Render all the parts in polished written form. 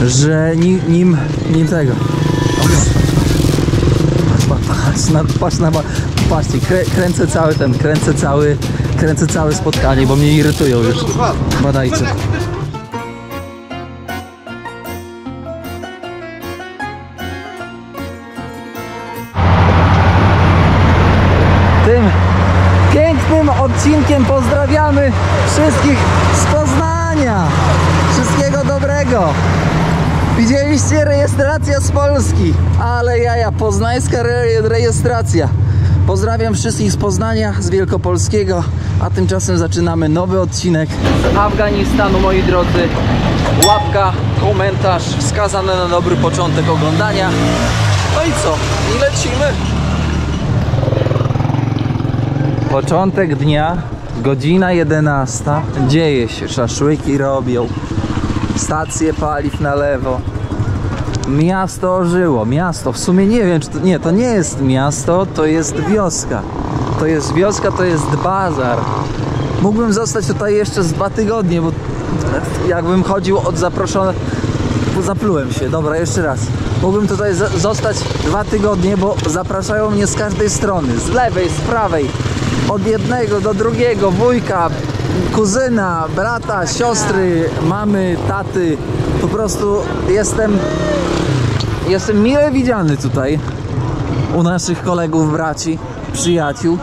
że nim tego. Patrzcie, kręcę całe spotkanie, bo mnie irytują już. Badajcie. Tym pięknym odcinkiem pozdrawiamy wszystkich z Poznania. Wszystkiego dobrego. Widzieliście, rejestracja z Polski, ale jaja, poznańska rejestracja. Pozdrawiam wszystkich z Poznania, z Wielkopolskiego, a tymczasem zaczynamy nowy odcinek z Afganistanu, moi drodzy. Łapka, komentarz, wskazane na dobry początek oglądania. No i co? I lecimy. Początek dnia, godzina 11. Dzieje się, szaszłyki robią, stacje paliw na lewo. Miasto ożyło, miasto, w sumie nie wiem, czy to, nie, to nie jest miasto, to jest wioska. To jest wioska, to jest bazar. Mógłbym zostać tutaj jeszcze z 2 tygodnie, bo jakbym chodził od zaproszonych, zaplułem się, dobra, jeszcze raz. Mógłbym tutaj zostać 2 tygodnie, bo zapraszają mnie z każdej strony, z lewej, z prawej, od jednego do drugiego, wujka, kuzyna, brata, siostry, mamy, taty. Po prostu jestem mile widziany tutaj u naszych kolegów, braci, przyjaciół.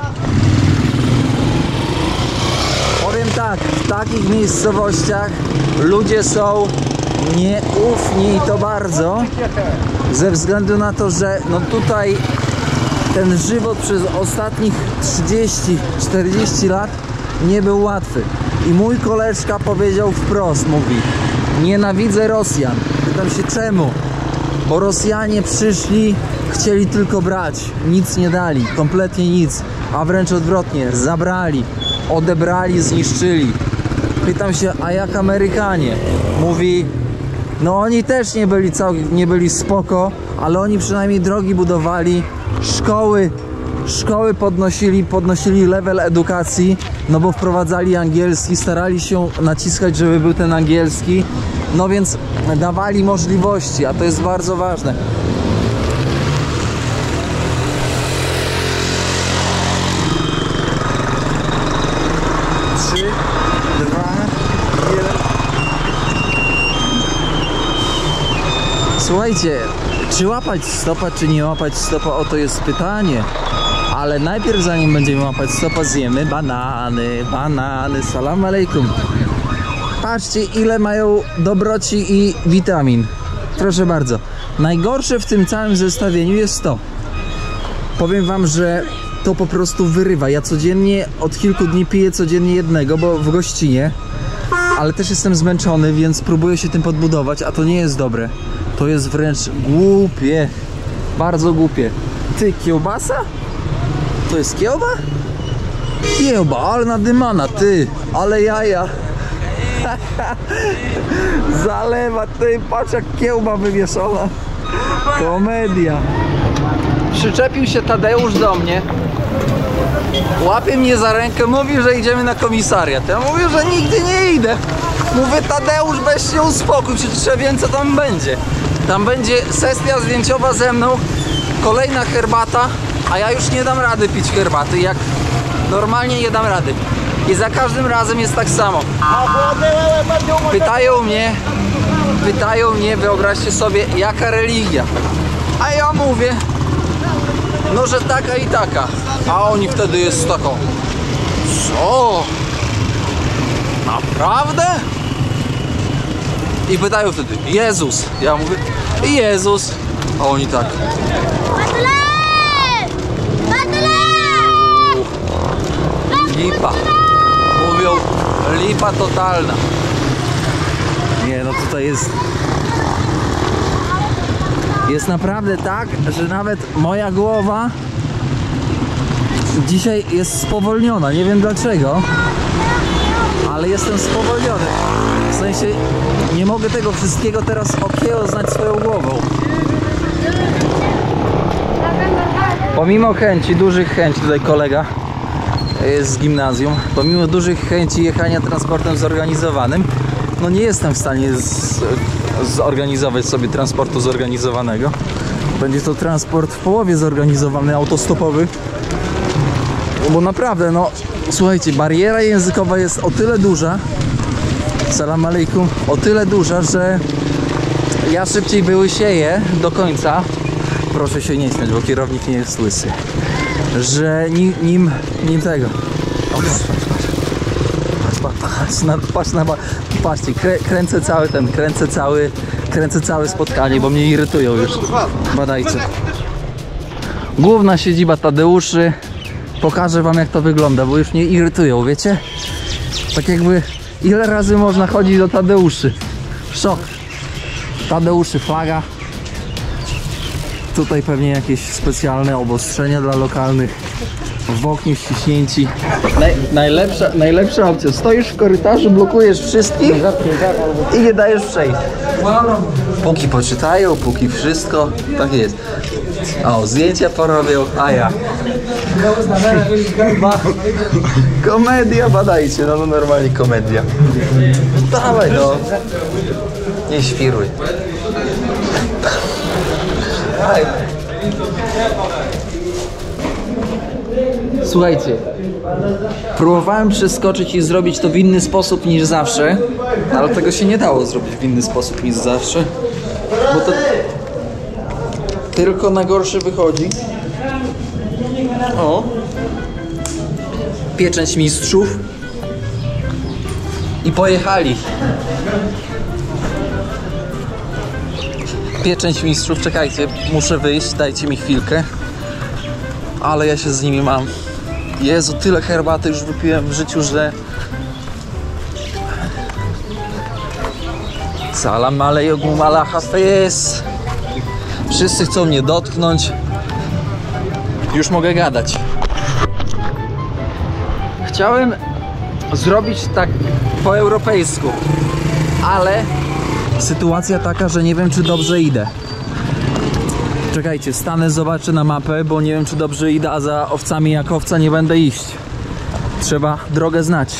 Powiem tak, w takich miejscowościach ludzie są nieufni, i to bardzo, ze względu na to, że no tutaj ten żywot przez ostatnich 30-40 lat nie był łatwy. I mój koleżka powiedział wprost, mówi: nienawidzę Rosjan. Pytam się czemu? Bo Rosjanie przyszli, chcieli tylko brać, nic nie dali, kompletnie nic, a wręcz odwrotnie, zabrali, odebrali, zniszczyli. Pytam się, a jak Amerykanie? Mówi, no oni też nie byli spoko, ale oni przynajmniej drogi budowali, szkoły podnosili level edukacji, no bo wprowadzali angielski, starali się naciskać, żeby był ten angielski, no więc dawali możliwości, a to jest bardzo ważne. Trzy, 2, 1. Słuchajcie, czy łapać stopa, czy nie łapać stopa, oto jest pytanie. Ale najpierw, zanim będziemy łapać stopa, zjemy banany, salam alejkum. Patrzcie, ile mają dobroci i witamin. Proszę bardzo. Najgorsze w tym całym zestawieniu jest to. Powiem wam, że to po prostu wyrywa. Ja codziennie, od kilku dni piję codziennie jednego, bo w gościnie. Ale też jestem zmęczony, więc próbuję się tym podbudować, a to nie jest dobre. To jest wręcz głupie. Bardzo głupie. Ty, kiełbasa? To jest kiełba? Kiełba, ale nadymana, ty. Ale jaja. Zalewa, ty, patrz jak kiełba wywieszona. Komedia. Przyczepił się Tadeusz do mnie. Łapie mnie za rękę, mówi, że idziemy na komisariat. Ja mówię, że nigdy nie idę. Mówię, Tadeusz, weź się uspokój, przecież ja wiem, co tam będzie. Tam będzie sesja zdjęciowa ze mną, kolejna herbata, a ja już nie dam rady pić herbaty, jak normalnie nie dam rady. I za każdym razem jest tak samo. Pytają mnie, wyobraźcie sobie, jaka religia. A ja mówię, no że taka i taka. A oni wtedy jest taką, co? Naprawdę? I pytają wtedy, Jezus. Ja mówię, Jezus. A oni tak. Lipa. Mówią, lipa totalna. Nie, no tutaj jest naprawdę tak, że nawet moja głowa dzisiaj jest spowolniona. Nie wiem dlaczego, ale jestem spowolniony. W sensie nie mogę tego wszystkiego teraz okiełznać swoją głową. Pomimo chęci, dużych chęci, tutaj kolega jest z gimnazjum, pomimo dużych chęci jechania transportem zorganizowanym, no nie jestem w stanie zorganizować sobie transportu zorganizowanego. Będzie to transport w połowie zorganizowany, autostopowy. Bo naprawdę, no słuchajcie, bariera językowa jest o tyle duża, salam alejkum, o tyle duża, że ja szybciej wyłysieję do końca. Proszę się nie śmiać, bo kierownik nie jest łysy. Że nim tego. O, patrzcie, kręcę całe spotkanie, bo mnie irytują już. Badajcie. Główna siedziba Tadeuszy. Pokażę wam, jak to wygląda, bo już mnie irytują, wiecie? Tak jakby, ile razy można chodzić do Tadeuszy? Szok. Tadeuszy flaga. Tutaj pewnie jakieś specjalne obostrzenia dla lokalnych. W oknie ściśnięci. Najlepsza opcja. Stoisz w korytarzu, blokujesz wszystkich i nie dajesz przejść. Póki poczytają, póki wszystko. Tak jest. O, zdjęcia porobią, a ja. Komedia, badajcie, no normalnie komedia. Dawaj no. Nie świruj. Słuchajcie, próbowałem przeskoczyć i zrobić to w inny sposób niż zawsze, ale tego się nie dało zrobić w inny sposób niż zawsze, bo to tylko na gorsze wychodzi. O, pieczęć mistrzów i pojechali. Pieczęć mistrzów, czekajcie, muszę wyjść, dajcie mi chwilkę. Ale ja się z nimi mam. Jezu, tyle herbaty już wypiłem w życiu, że... Salam alejkum ala hafiz. Wszyscy chcą mnie dotknąć. Już mogę gadać. Chciałem zrobić tak po europejsku, ale sytuacja taka, że nie wiem, czy dobrze idę. Czekajcie, stanę, zobaczę na mapę, bo nie wiem, czy dobrze idę, a za owcami jak owca nie będę iść. Trzeba drogę znać.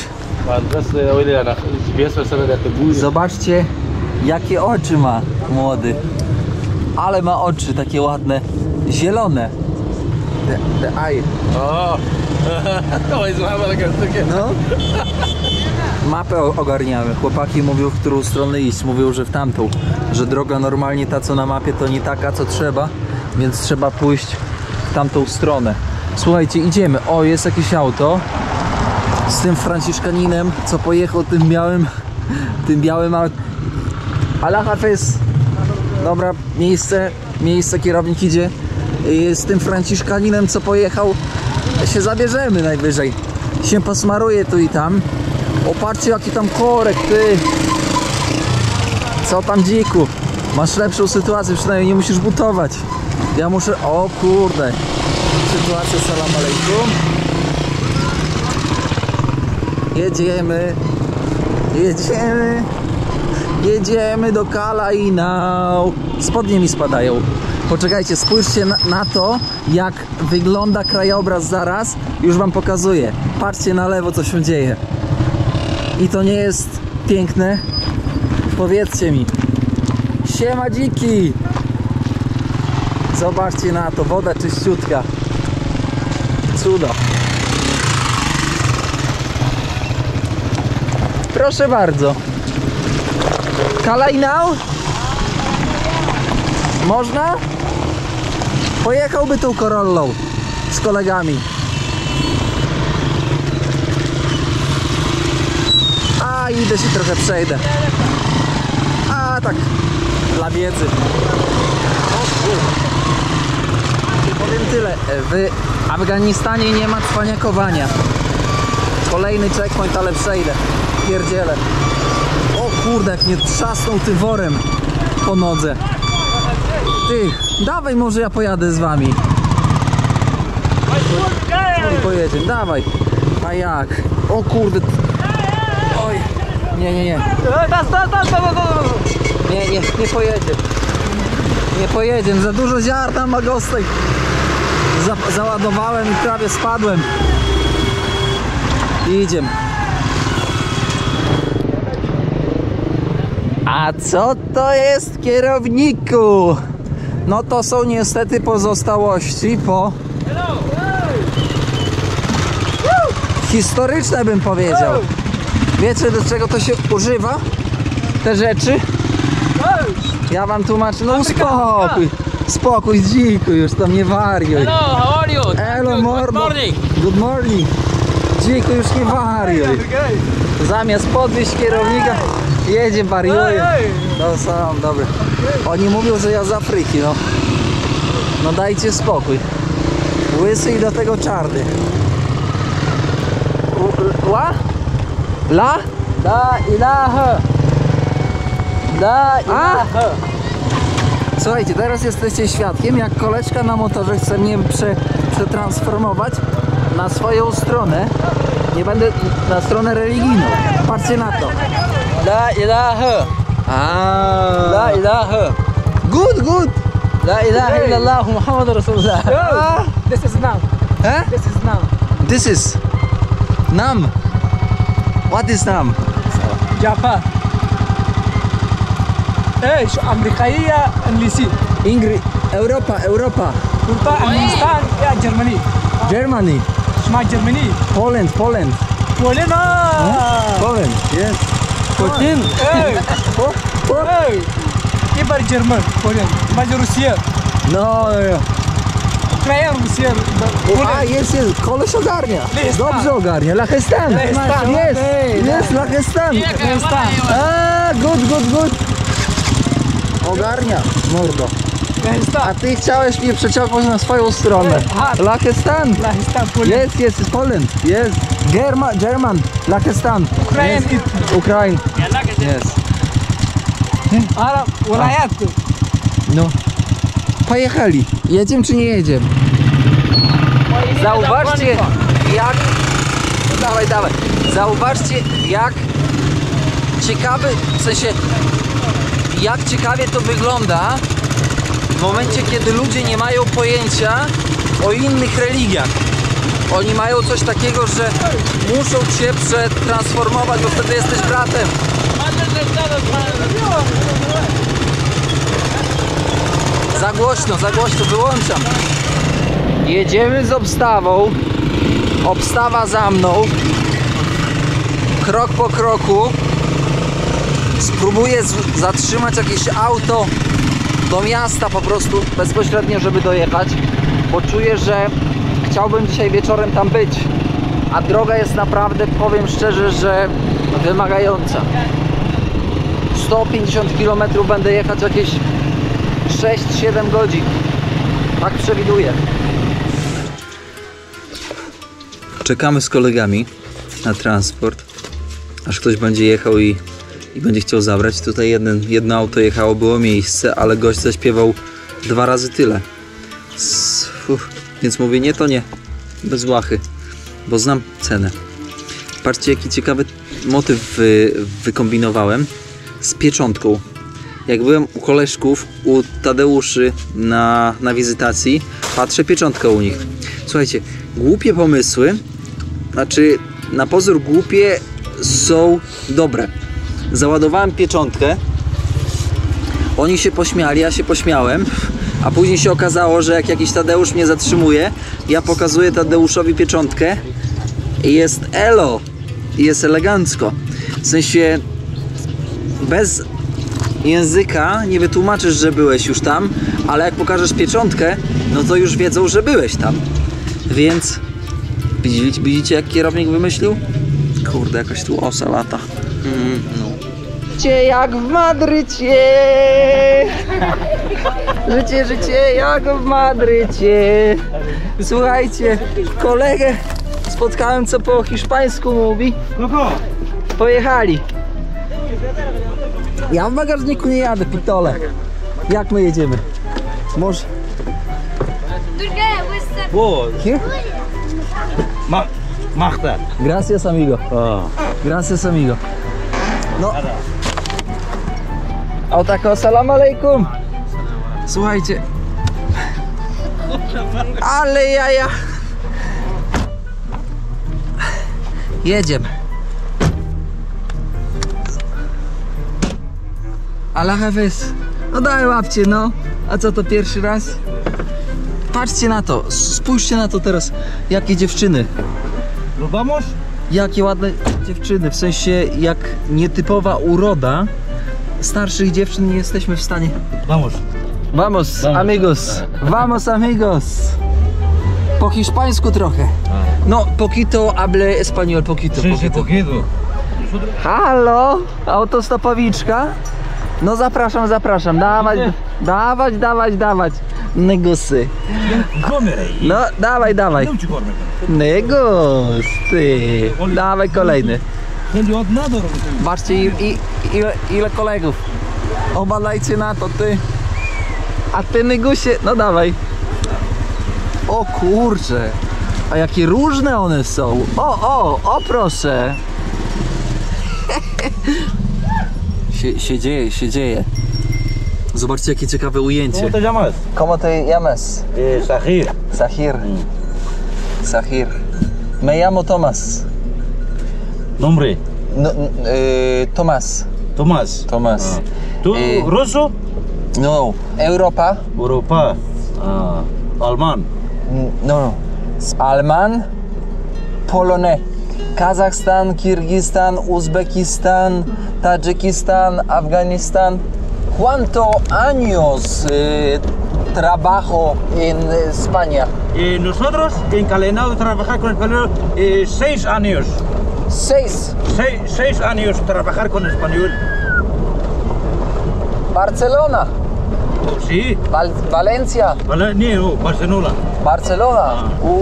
Zobaczcie, jakie oczy ma młody. Ale ma oczy takie ładne, zielone. The eye. O! No. Mapę ogarniamy. Chłopaki mówią, w którą stronę iść. Mówią, że w tamtą. Że droga normalnie ta, co na mapie, to nie taka, co trzeba. Więc trzeba pójść w tamtą stronę. Słuchajcie, idziemy. O, jest jakieś auto z tym Franciszkaninem, co pojechał tym białym Allah Hafiz. Dobra, miejsce, kierownik idzie. Z tym Franciszkaninem, co pojechał, się zabierzemy najwyżej. Się posmaruje tu i tam. Opatrzcie, jaki tam korek, ty. Co tam, dziku? Masz lepszą sytuację, przynajmniej nie musisz butować. Ja muszę... O kurde. Sytuacja, salam alejkum. Jedziemy do Kalajnał. Spodnie mi spadają. Poczekajcie, spójrzcie na to, jak wygląda krajobraz zaraz. Już wam pokazuję. Patrzcie na lewo, co się dzieje. I to nie jest piękne? Powiedzcie mi. Siema, dziki! Zobaczcie na to, woda czyściutka. Cudo. Proszę bardzo. Kalajnał? Można? Pojechałby tą Corollą z kolegami. A idę się trochę przejdę. A tak dla wiedzy. Powiem tyle. W Afganistanie nie ma cwaniakowania. Kolejny checkpoint, ale przejdę. Pierdzielę. O kurde, jak mnie trzasnął ty worem po nodze. Ty, dawaj, może ja pojadę z wami. Pojedziemy, dawaj. A jak? O kurde. Oj. Nie pojedzie. Nie pojedzie, za dużo ziarna ma gostek. Załadowałem i prawie spadłem. I idziemy. A co to jest, kierowniku? No to są niestety pozostałości po... historyczne, bym powiedział. Wiecie, do czego to się używa? Te rzeczy? Ja wam tłumaczę. No spokój. Spokój, dziku, już tam nie wariuj. Hello, how are you? Hello, Good morning. Good morning. Dziku, już nie wariuj. Zamiast podwieźć kierownika, jedzie, wariuje. No są, dobre. Oni mówią, że ja z Afryki, no. No dajcie spokój. Łysy i do tego czarny. Ła? La? La ilaha. La ilaha. Słuchajcie, teraz jesteście świadkiem, jak koleżka na motorze chce mnie przetransformować na swoją stronę. Nie będę na stronę religijną. Patrzcie na to. La ilaha. La ilaha. Good, good. La ilaha illallah Muhammad Rasulullah. This is nam. Eh? This is nam. This is Nam. What is Nam? Japan. ايش امريكيه انجليزي Europa, Europa. كنت انجلستان يا جرماني Germany. اسمها جرماني Poland, Poland. بولنا Poland, yes. بولين اي اي كبر جرمن بولين ما روسيا No, Ukraina Rusja A, jest, koleś ogarnia. Lachestan. Dobrze ogarnia. Lachestan. Lachestan. Jest, Lachestan. A, good. Ogarnia, mordo. A ty chciałeś mnie przeciągnąć na swoją stronę. Lachestan. Lachestan Polin Jest, Poland. Jest. German. Lachestan. Ukraine. Jest. Arab wilayat No. Pojechali. Jedziemy czy nie jedziemy? Zauważcie jak... Dawaj. Zauważcie jak ciekawy, w sensie jak ciekawie to wygląda w momencie, kiedy ludzie nie mają pojęcia o innych religiach. Oni mają coś takiego, że muszą cię przetransformować, bo wtedy jesteś bratem. Za głośno, wyłączam. Jedziemy z obstawą. Obstawa za mną. Krok po kroku. Spróbuję zatrzymać jakieś auto do miasta po prostu bezpośrednio, żeby dojechać. Bo czuję, że chciałbym dzisiaj wieczorem tam być. A droga jest naprawdę, powiem szczerze, że wymagająca. 150 km będę jechać jakieś 6-7 godzin. Tak przewiduję. Czekamy z kolegami na transport, aż ktoś będzie jechał i będzie chciał zabrać. Tutaj jedno auto jechało, było miejsce, ale gość zaśpiewał 2 razy tyle. Więc mówię, nie, to nie. Bez łachy, bo znam cenę. Patrzcie, jaki ciekawy motyw wykombinowałem z pieczątką. Jak byłem u koleżków, u Tadeuszy na wizytacji, patrzę, pieczątka u nich. Słuchajcie, głupie pomysły, znaczy na pozór głupie, są dobre. Załadowałem pieczątkę, oni się pośmiali, ja się pośmiałem, a później się okazało, że jak jakiś Tadeusz mnie zatrzymuje, ja pokazuję Tadeuszowi pieczątkę i jest elo, i jest elegancko. W sensie bez języka nie wytłumaczysz, że byłeś już tam, ale jak pokażesz pieczątkę, no to już wiedzą, że byłeś tam. Więc widzicie, jak kierownik wymyślił? Kurde, jakaś tu osa lata. No. Życie jak w Madrycie. Życie jak w Madrycie. Słuchajcie, kolegę spotkałem, co po hiszpańsku mówi. Pojechali. Ja w bagażniku nie jadę, pitole. Jak my jedziemy? Może... Here? Mach that. Gracias, amigo. Oh. Gracias, amigo. No. O tako, salam alejkum. Słuchajcie. Ale jaja. Jedziemy. Allah Hafiz. No daj łapcie, no. A co to pierwszy raz? Patrzcie na to, spójrzcie na to teraz. Jakie dziewczyny. ¿Nos vamos? Jakie ładne dziewczyny, w sensie jak nietypowa uroda starszych dziewczyn nie jesteśmy w stanie. Vamos. Vamos, amigos. Vamos, amigos. Po hiszpańsku trochę. No, poquito hable español, poquito, Sí, sí, poquito. poquito. Halo, autostopowiczka. No zapraszam, zapraszam. Dawać, dawać, dawać, dawać. Negosy. Comer ahí. No, dawaj, dawaj. Não te come. Negos, ty. Dawaj kolejny. Ele nada. Zobaczcie ile kolegów. Obadajcie na to, ty. A ty, Negusie, no dawaj. O kurczę. A jakie różne one są. O proszę. się dzieje, się dzieje. Zobaczcie jakie ciekawe ujęcie. ¿Cómo te llamas? ¿Cómo te llamas? Sahir. Sahir. Sahir. Me llamo Tomás. Nombre. No, Tomás. Tomás. Tomás. ¿Tú ruso? No, Europa. Europa. Alman. No. Alman, polonés. Kazajstán, Kirguistán, Uzbekistán, Tayikistán, Afganistán. ¿Cuántos años trabajo en España? Nosotros encadenados a trabajar con español 6 años. 6. 6 años trabajar con español. Barcelona. Sí. Valencia. No, Barcelona. Barcelona.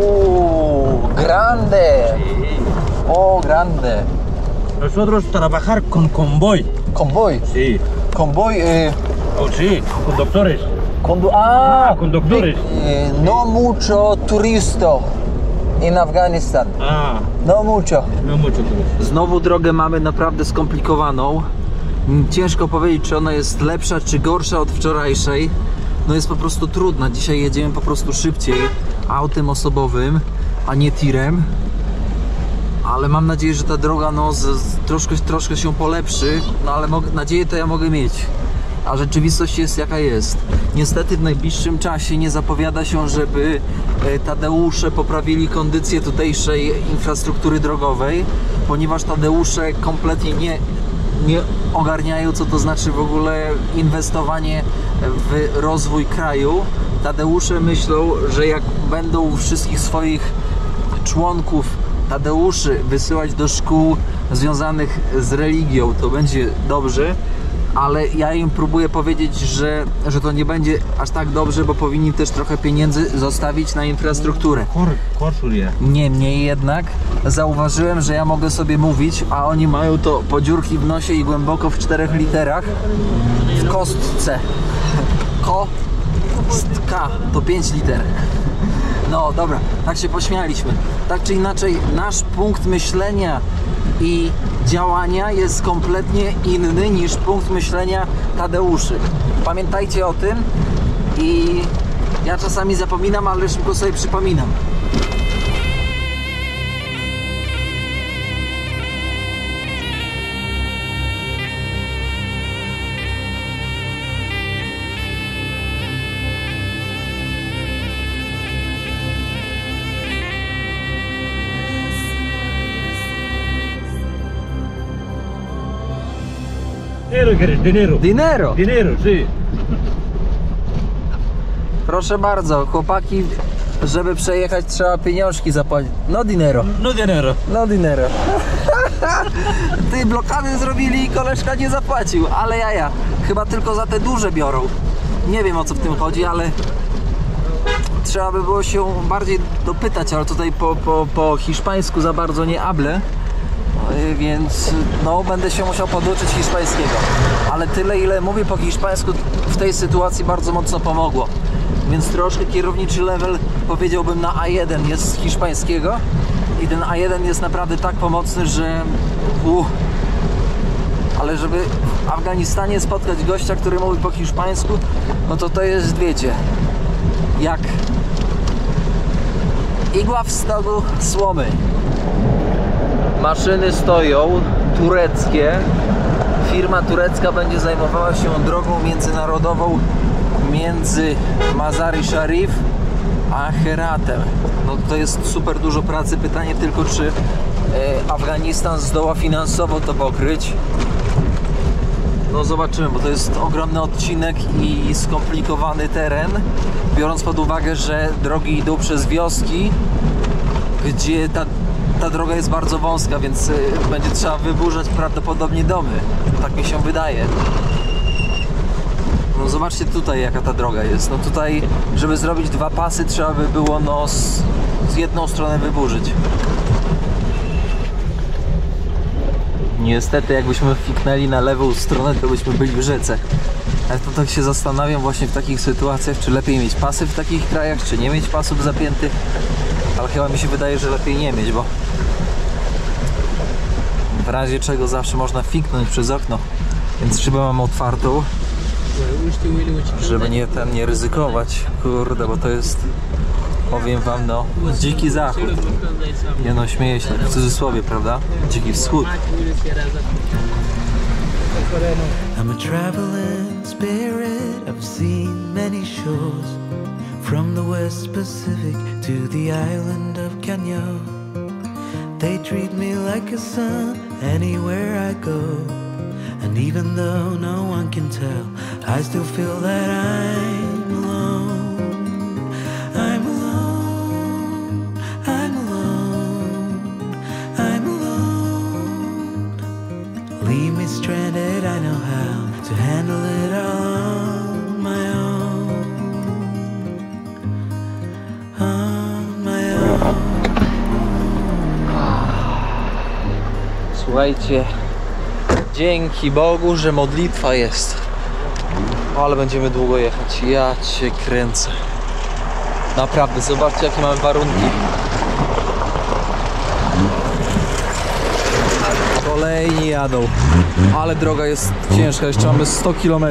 Grande. Sí. Oh, grande. Nosotros trabajar con convoy. Convoy. Sí. Convoy. Sí, conductores. Conductores. No mucho turistów en Afganistán. No mucho. No mucho turistów. Znowu drogę mamy naprawdę skomplikowaną. Ciężko powiedzieć, czy ona jest lepsza, czy gorsza od wczorajszej. No jest po prostu trudna. Dzisiaj jedziemy po prostu szybciej autem osobowym, a nie tirem. Ale mam nadzieję, że ta droga no, troszkę się polepszy. No ale nadzieję to ja mogę mieć. A rzeczywistość jest jaka jest. Niestety w najbliższym czasie nie zapowiada się, żeby Tadeusze poprawili kondycję tutejszej infrastruktury drogowej, ponieważ Tadeusze kompletnie nie ogarniają, co to znaczy w ogóle inwestowanie w rozwój kraju. Tadeusze myślą, że jak będą wszystkich swoich członków Tadeuszy wysyłać do szkół związanych z religią, to będzie dobrze, ale ja im próbuję powiedzieć, że to nie będzie aż tak dobrze, bo powinni też trochę pieniędzy zostawić na infrastrukturę. Niemniej jednak zauważyłem, że ja mogę sobie mówić, a oni mają to po dziurki w nosie i głęboko w 4 literach w kostce. Kostka to 5 liter. No dobra, tak się pośmialiśmy. Tak czy inaczej, nasz punkt myślenia i działania jest kompletnie inny niż punkt myślenia Tadeuszy. Pamiętajcie o tym i ja czasami zapominam, ale szybko sobie przypominam. Dinero. Dinero! Dinero, sí. Proszę bardzo, chłopaki, żeby przejechać trzeba pieniążki zapłacić. No dinero. No dinero. No dinero. Ty blokady zrobili i koleżka nie zapłacił, ale jaja. Chyba tylko za te duże biorą. Nie wiem o co w tym chodzi, ale trzeba by było się bardziej dopytać, ale tutaj po hiszpańsku za bardzo nie hable. Więc no będę się musiał poduczyć hiszpańskiego. Ale tyle ile mówię po hiszpańsku w tej sytuacji bardzo mocno pomogło. Więc troszkę kierowniczy level powiedziałbym na A1 jest z hiszpańskiego. I ten A1 jest naprawdę tak pomocny, że ale żeby w Afganistanie spotkać gościa, który mówi po hiszpańsku, no to jest, wiecie, jak igła w stogu słomy. Maszyny stoją, tureckie, firma turecka będzie zajmowała się drogą międzynarodową między Mazar-i Sharif a Heratem. No to jest super dużo pracy. Pytanie tylko, czy Afganistan zdoła finansowo to pokryć. No zobaczymy, bo to jest ogromny odcinek i skomplikowany teren, biorąc pod uwagę, że drogi idą przez wioski, gdzie ta droga jest bardzo wąska, więc będzie trzeba wyburzać prawdopodobnie domy. Tak mi się wydaje. No zobaczcie tutaj, jaka ta droga jest. No tutaj, żeby zrobić 2 pasy, trzeba by było no z jedną stronę wyburzyć. Niestety, jakbyśmy fiknęli na lewą stronę, to byśmy byli w rzece. Ale to tak się zastanawiam właśnie w takich sytuacjach, czy lepiej mieć pasy w takich krajach, czy nie mieć pasów zapiętych. Ale chyba mi się wydaje, że lepiej nie mieć, bo w razie czego zawsze można fiknąć przez okno. Więc szybę mam otwartą, żeby nie ryzykować. Kurde, bo to jest, powiem wam, no, dziki zachód. Nie no, śmieję się w cudzysłowie, prawda? Dziki wschód. I'm a traveling spirit, I've seen many shores, from the West Pacific to the island of Kenya. They treat me like a son anywhere I go, and even though no one can tell, I still feel that I'm alone. I'm alone, I'm alone, I'm alone. Leave me stranded, I know how to handle it all on my own. On my own. Słuchajcie, dzięki Bogu, że modlitwa jest. Ale będziemy długo jechać. Ja cię kręcę. Naprawdę, zobaczcie, jakie mamy warunki. Kolejni jadą. Ale droga jest ciężka. Jeszcze mamy 100 km.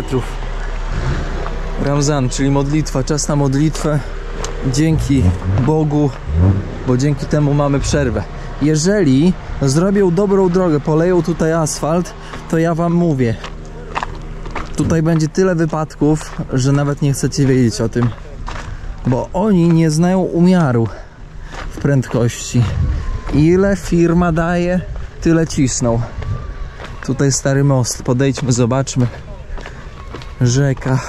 Ramzan, czyli modlitwa. Czas na modlitwę. Dzięki Bogu, bo dzięki temu mamy przerwę. Jeżeli zrobią dobrą drogę, poleją tutaj asfalt, to ja wam mówię, tutaj będzie tyle wypadków, że nawet nie chcecie wiedzieć o tym, bo oni nie znają umiaru w prędkości. Ile firma daje, tyle cisną. Tutaj stary most, podejdźmy, zobaczmy. Rzeka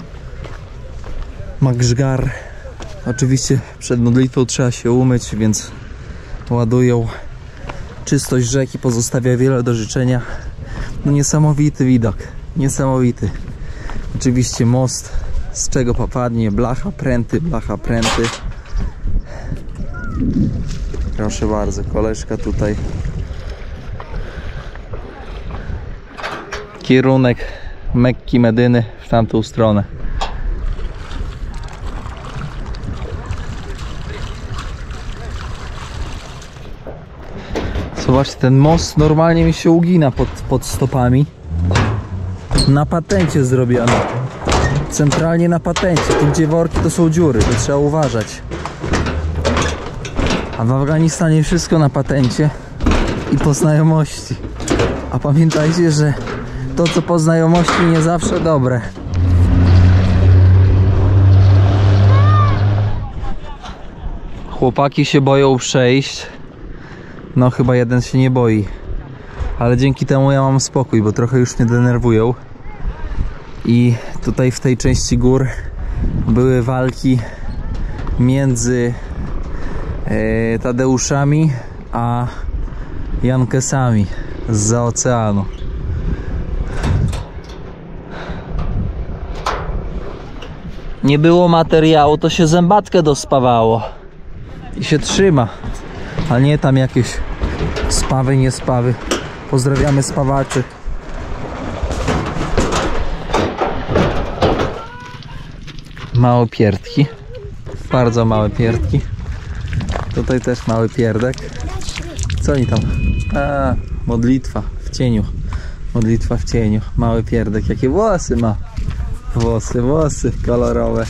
Makżgar. Oczywiście przed modlitwą trzeba się umyć, więc ładują. Czystość rzeki pozostawia wiele do życzenia. No niesamowity widok, niesamowity. Oczywiście most, z czego popadnie, blacha, pręty, blacha, pręty. Proszę bardzo, koleżka tutaj. Kierunek Mekki, Medyny w tamtą stronę. Zobaczcie, ten most normalnie mi się ugina pod stopami. Na patencie zrobione. Centralnie na patencie. Tu gdzie worki, to są dziury, to trzeba uważać. A w Afganistanie wszystko na patencie i po znajomości. A pamiętajcie, że to co po znajomości nie zawsze dobre. Chłopaki się boją przejść. No chyba jeden się nie boi. Ale dzięki temu ja mam spokój, bo trochę już mnie denerwują. I tutaj w tej części gór były walki między Tadeuszami a Jankesami zza oceanu. Nie było materiału, to się zębatkę dospawało. I się trzyma. A nie tam jakieś spawy, nie spawy. Pozdrawiamy spawaczy. Małe pierdki. Bardzo małe pierdki. Tutaj też mały pierdek. Co oni tam? A, modlitwa w cieniu. Modlitwa w cieniu. Mały pierdek. Jakie włosy ma? Włosy kolorowe.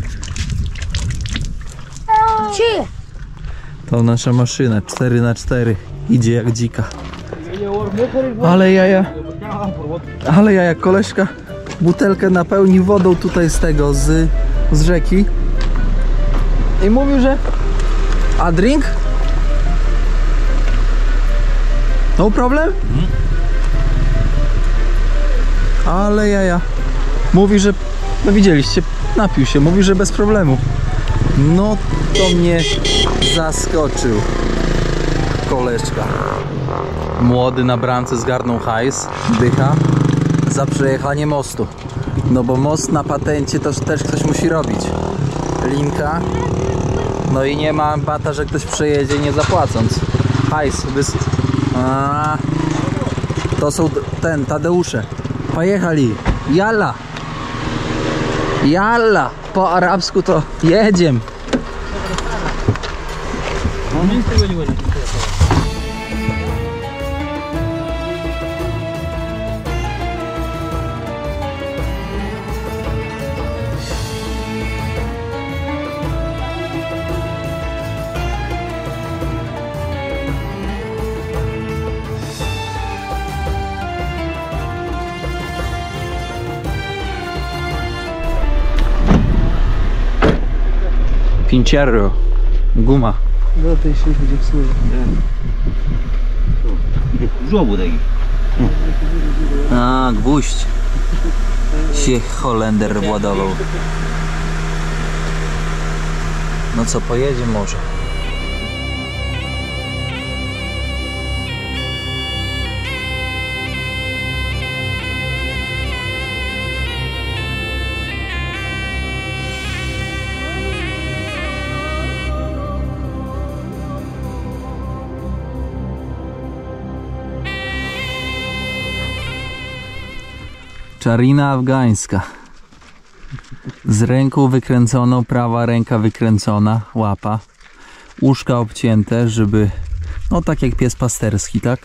To nasza maszyna 4x4. Idzie jak dzika. Ale jaja. Ale ja jak koleżka butelkę napełnił wodą tutaj z tego, z rzeki i mówił, że a drink? No problem? Ale jaja. Mówi, że no widzieliście, napił się, mówi, że bez problemu. No to mnie zaskoczył koleżka. Młody na bramce zgarnął hajs, dycha za przejechanie mostu. No bo most na patencie to też ktoś musi robić. Linka. No i nie ma bata, że ktoś przejedzie nie zapłacąc. Hajs. To są Tadeusze. Pojechali. Jalla. Jalla. Po arabsku to jedziemy. Pinciarro, guma. Do tej się będzie psuło. Żołbu taki. A, gwóźdź się Holender władował. No co, pojedzie może. Czarina afgańska. Z ręką wykręconą, prawa ręka wykręcona, łapa. Uszka obcięte, żeby... No tak jak pies pasterski, tak?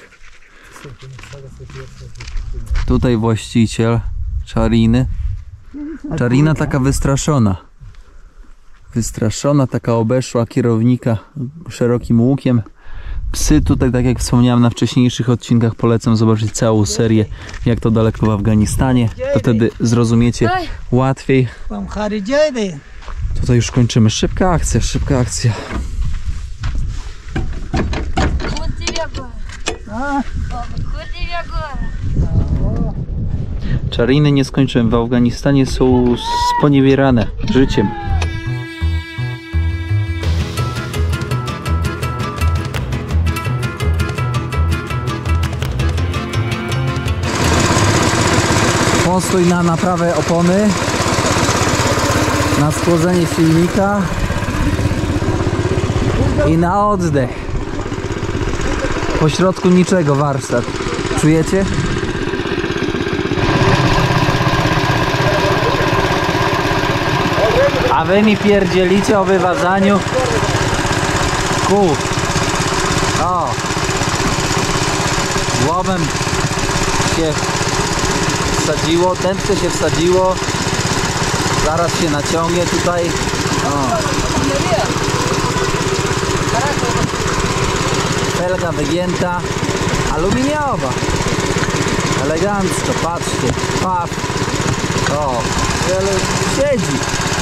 Tutaj właściciel Czariny. Czarina taka wystraszona. Wystraszona, taka obeszła kierownika szerokim łukiem. Psy tutaj, tak jak wspomniałem na wcześniejszych odcinkach, polecam zobaczyć całą serię, jak to daleko w Afganistanie. To wtedy zrozumiecie łatwiej. Tutaj już kończymy. Szybka akcja, szybka akcja. Czariny nie skończyłem. W Afganistanie są sponiewierane życiem. Postój na naprawę opony, na schłodzenie silnika i na oddech. Po środku niczego warsztat. Czujecie? A wy mi pierdzielicie o wywadzaniu kół. O! Głowem się wsadziło, tętkę się wsadziło, zaraz się naciągnie tutaj. O. Felga wygięta, aluminiowa, elegancko, patrzcie, pap, o, ale siedzi.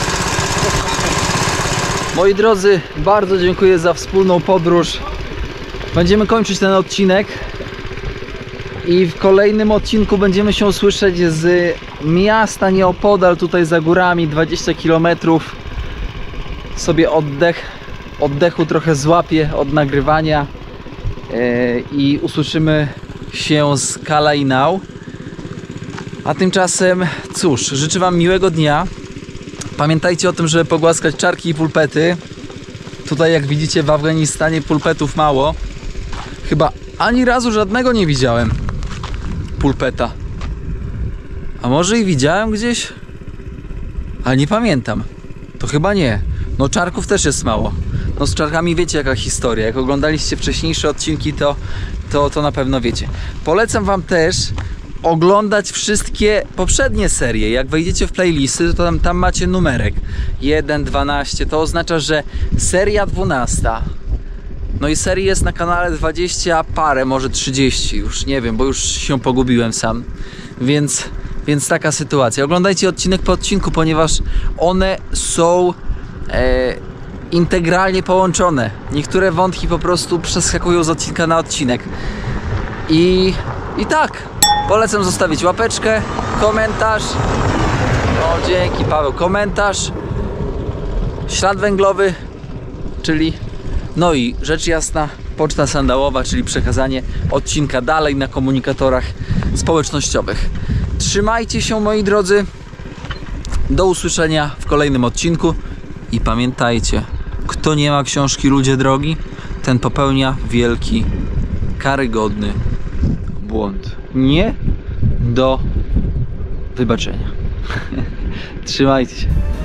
Moi drodzy, bardzo dziękuję za wspólną podróż. Będziemy kończyć ten odcinek. I w kolejnym odcinku będziemy się słyszeć z miasta nieopodal, tutaj za górami, 20 km. Sobie oddechu trochę złapię od nagrywania i usłyszymy się z Kalainau. A tymczasem cóż, życzę wam miłego dnia. Pamiętajcie o tym, żeby pogłaskać czarki i pulpety. Tutaj jak widzicie w Afganistanie pulpetów mało. Chyba ani razu żadnego nie widziałem. Pulpeta. A może i widziałem gdzieś? Ale nie pamiętam. To chyba nie. No czarków też jest mało. No z czarkami wiecie jaka historia. Jak oglądaliście wcześniejsze odcinki, to na pewno wiecie. Polecam wam też oglądać wszystkie poprzednie serie. Jak wejdziecie w playlisty, to tam macie numerek 1, 12. To oznacza, że seria 12 No i serii jest na kanale 20 parę, może 30 już, nie wiem, bo już się pogubiłem sam. Więc taka sytuacja. Oglądajcie odcinek po odcinku, ponieważ one są integralnie połączone. Niektóre wątki po prostu przeskakują z odcinka na odcinek. I tak, polecam zostawić łapeczkę, komentarz. No dzięki Paweł, komentarz, ślad węglowy, czyli no i rzecz jasna, poczta sandałowa, czyli przekazanie odcinka dalej na komunikatorach społecznościowych. Trzymajcie się, moi drodzy. Do usłyszenia w kolejnym odcinku. I pamiętajcie, kto nie ma książki Ludzie Drogi, ten popełnia wielki, karygodny błąd. Nie do wybaczenia. Trzymajcie się.